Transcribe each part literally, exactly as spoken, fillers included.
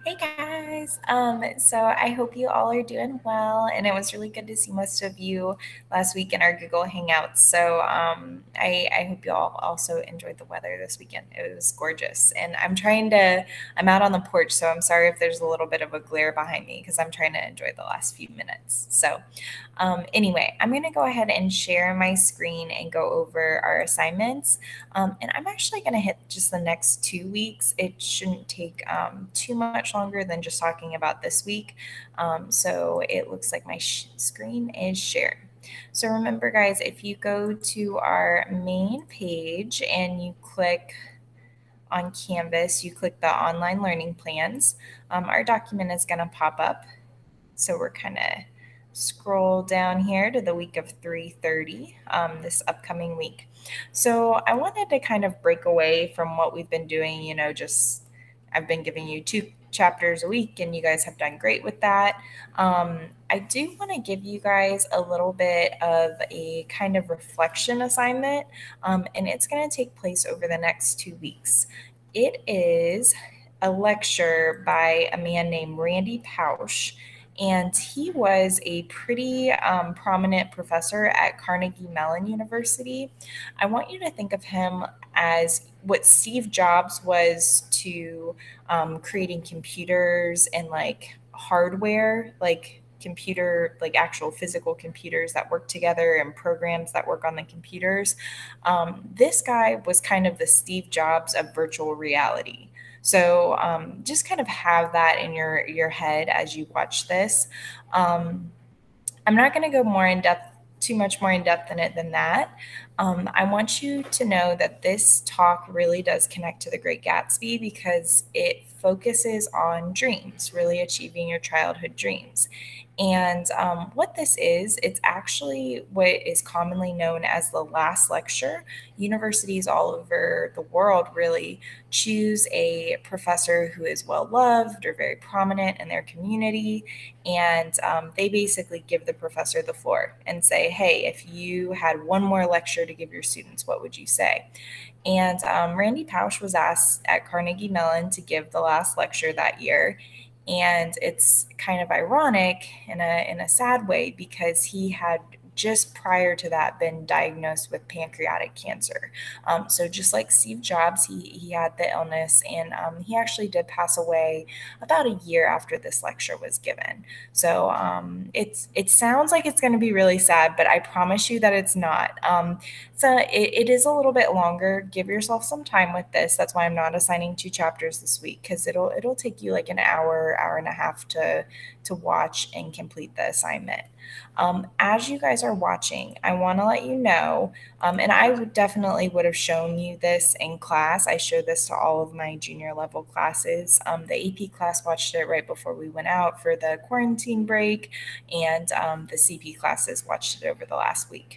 Hey guys. Um, so I hope you all are doing well, and it was really good to see most of you last week in our Google Hangouts. So um, I, I hope you all also enjoyed the weather this weekend. It was gorgeous, and I'm trying to. I'm out on the porch, so I'm sorry if there's a little bit of a glare behind me because I'm trying to enjoy the last few minutes. So um, anyway, I'm going to go ahead and share my screen and go over our assignments. Um, and I'm actually going to hit just the next two weeks. It shouldn't take um, too much longer than just talking about this week. Um, so it looks like my sh- screen is shared. So remember, guys, if you go to our main page and you click on Canvas, you click the online learning plans, um, our document is going to pop up. So we're kind of scroll down here to the week of three thirty, um, this upcoming week. So I wanted to kind of break away from what we've been doing, you know, just I've been giving you two chapters a week and you guys have done great with that. Um, I do want to give you guys a little bit of a kind of reflection assignment, um, and it's going to take place over the next two weeks. It is a lecture by a man named Randy Pausch, and he was a pretty um, prominent professor at Carnegie Mellon University. I want you to think of him as what Steve Jobs was to um, creating computers and like hardware, like computer, like actual physical computers that work together and programs that work on the computers. Um, this guy was kind of the Steve Jobs of virtual reality. So um, just kind of have that in your your head as you watch this. Um, I'm not going to go more in depth, too much more in depth in it than that. Um, I want you to know that this talk really does connect to The Great Gatsby because it focuses on dreams, really achieving your childhood dreams. And um, what this is, it's actually what is commonly known as the last lecture. Universities all over the world really choose a professor who is well loved or very prominent in their community, and um, they basically give the professor the floor and say, hey, if you had one more lecture to give your students, what would you say? And um, Randy Pausch was asked at Carnegie Mellon to give the last lecture that year. And it's kind of ironic in a, in a sad way because he had just prior to that been diagnosed with pancreatic cancer. Um, so just like Steve Jobs, he, he had the illness, and um, he actually did pass away about a year after this lecture was given. So um, it's it sounds like it's going to be really sad, but I promise you that it's not. Um, so it, it is a little bit longer. Give yourself some time with this. That's why I'm not assigning two chapters this week because it'll it'll take you like an hour, hour and a half to to watch and complete the assignment. Um, as you guys are watching, I want to let you know, um, and I would definitely would have shown you this in class. I showed this to all of my junior level classes. Um, the A P class watched it right before we went out for the quarantine break, and um, the C P classes watched it over the last week.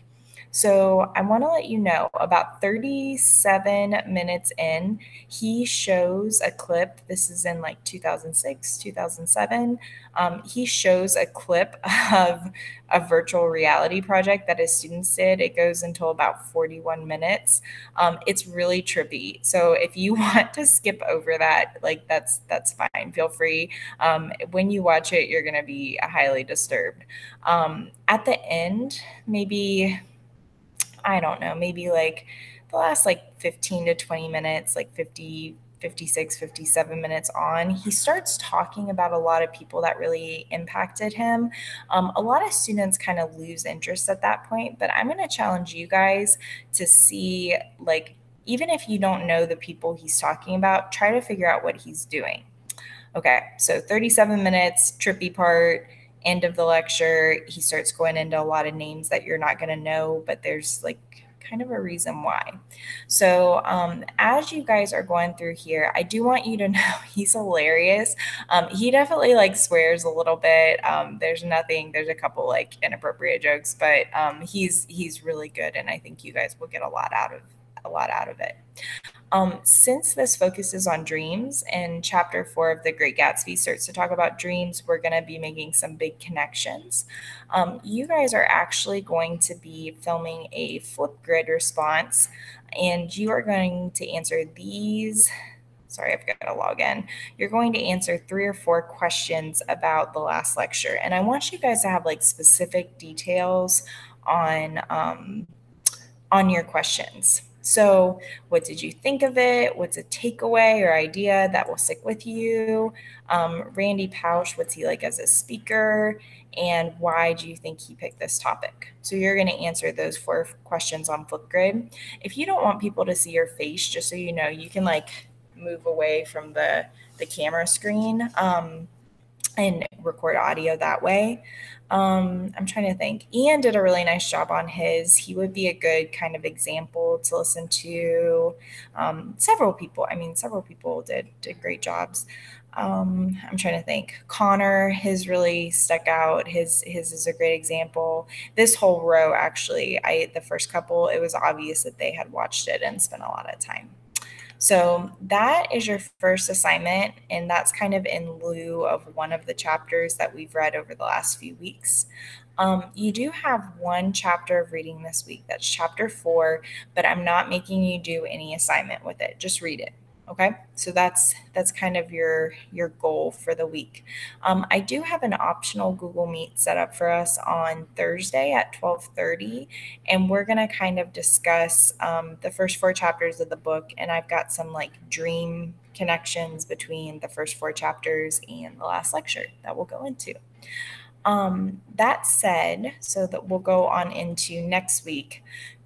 So I want to let you know about thirty-seven minutes in, he shows a clip. This is in like two thousand six, two thousand seven. Um, he shows a clip of a virtual reality project that his students did. It goes until about forty-one minutes. Um, it's really trippy. So if you want to skip over that, like that's that's fine. Feel free. Um, when you watch it, you're going to be highly disturbed. Um, at the end, maybe I don't know, maybe like the last like fifteen to twenty minutes, like fifty, fifty-six, fifty-seven minutes on, he starts talking about a lot of people that really impacted him. Um, a lot of students kind of lose interest at that point, but I'm going to challenge you guys to see, like, even if you don't know the people he's talking about, try to figure out what he's doing. Okay, so thirty-seven minutes, trippy part, end of the lecture. He starts going into a lot of names that you're not going to know, but there's like kind of a reason why. So, um, as you guys are going through here, I do want you to know he's hilarious. Um, he definitely like swears a little bit. Um, there's nothing, there's a couple like inappropriate jokes, but um, he's he's really good, and I think you guys will get a lot out of a lot out of it. Um, since this focuses on dreams and chapter four of The Great Gatsby starts to talk about dreams, we're going to be making some big connections. Um, you guys are actually going to be filming a Flipgrid response, and you are going to answer these sorry, I've got to log in. You're going to answer three or four questions about the last lecture. And I want you guys to have like specific details on, um, on your questions. So, what did you think of it? What's a takeaway or idea that will stick with you? Um, Randy Pausch, what's he like as a speaker? And why do you think he picked this topic? So, you're going to answer those four questions on Flipgrid. If you don't want people to see your face, just so you know, you can like move away from the, the camera screen. Um, and record audio that way. Um, I'm trying to think. Ian did a really nice job on his. He would be a good kind of example to listen to. Um, several people, I mean, several people did did great jobs. Um, I'm trying to think. Connor, his really stuck out. His his is a great example. This whole row, actually, I the first couple, it was obvious that they had watched it and spent a lot of time. So that is your first assignment, and that's kind of in lieu of one of the chapters that we've read over the last few weeks. Um, you do have one chapter of reading this week. That's chapter four, but I'm not making you do any assignment with it. Just read it. Okay, so that's that's kind of your your goal for the week. Um, I do have an optional Google Meet set up for us on Thursday at twelve thirty, and we're going to kind of discuss um, the first four chapters of the book, and I've got some like dream connections between the first four chapters and the last lecture that we'll go into. Um, that said, so that we'll go on into next week.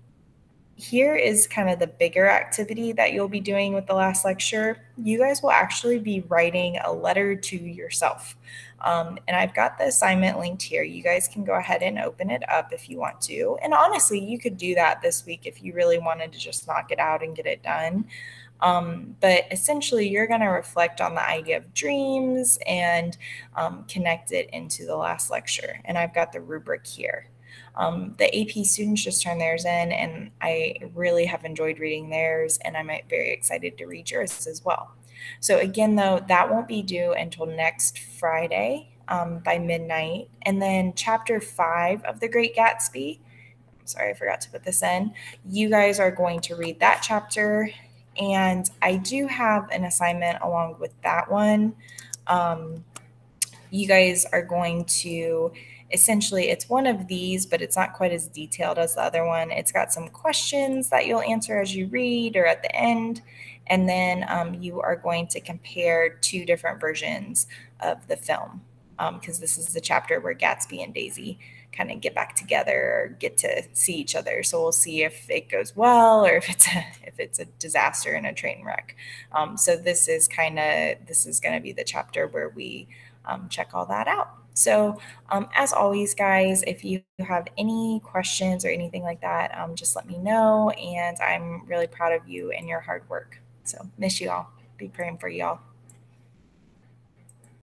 Here is kind of the bigger activity that you'll be doing with the last lecture. You guys will actually be writing a letter to yourself. Um, and I've got the assignment linked here. You guys can go ahead and open it up if you want to. And honestly, you could do that this week if you really wanted to just knock it out and get it done. Um, but essentially, you're going to reflect on the idea of dreams and um, connect it into the last lecture. And I've got the rubric here. Um, the A P students just turned theirs in, and I really have enjoyed reading theirs, and I'm very excited to read yours as well. So again, though, that won't be due until next Friday um, by midnight. And then chapter five of The Great Gatsby, I'm sorry, I forgot to put this in. You guys are going to read that chapter, and I do have an assignment along with that one. Um, you guys are going to essentially, it's one of these, but it's not quite as detailed as the other one. It's got some questions that you'll answer as you read or at the end. And then um, you are going to compare two different versions of the film, because um, this is the chapter where Gatsby and Daisy kind of get back together or get to see each other. So we'll see if it goes well or if it's a, if it's a disaster and a train wreck. Um, so this is kind of, this is going to be the chapter where we um, check all that out. So um, as always, guys, if you have any questions or anything like that, um, just let me know. And I'm really proud of you and your hard work. So miss you all. Be praying for you all.